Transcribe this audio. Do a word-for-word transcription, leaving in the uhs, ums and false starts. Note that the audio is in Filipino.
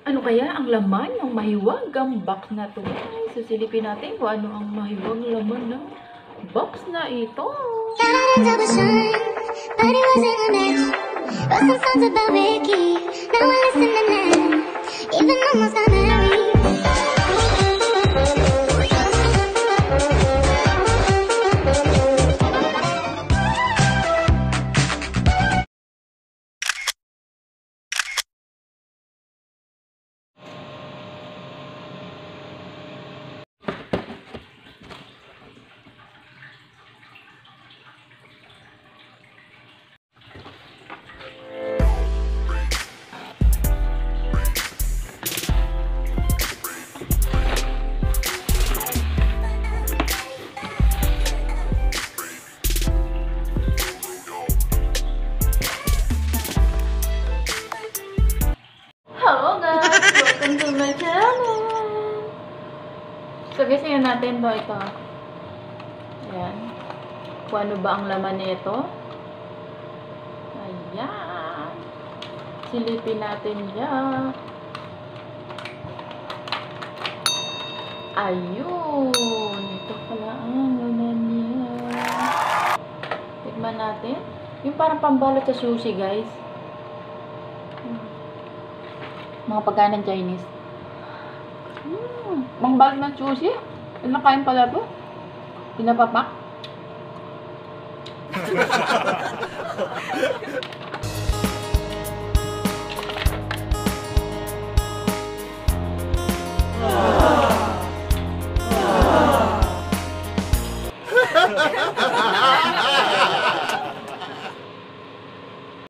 Ano kaya ang laman ng mahiwagang box na to? Ay, susilipin natin kung ano ang mahiwagang laman ng box na ito. Hello guys! Welcome to my channel! So guys, ngayon natin to ito. Ayan. Kung ano ba ang laman nito. Ayan. Silipin natin dyan. Ayun. Ito pala ang laman niya. Tikman natin. Yung parang pambalot sa sushi guys. Mga pagkain ng Chinese. Hmm, mangbalot ng sushi. Ano kain pala to? Pinapapak.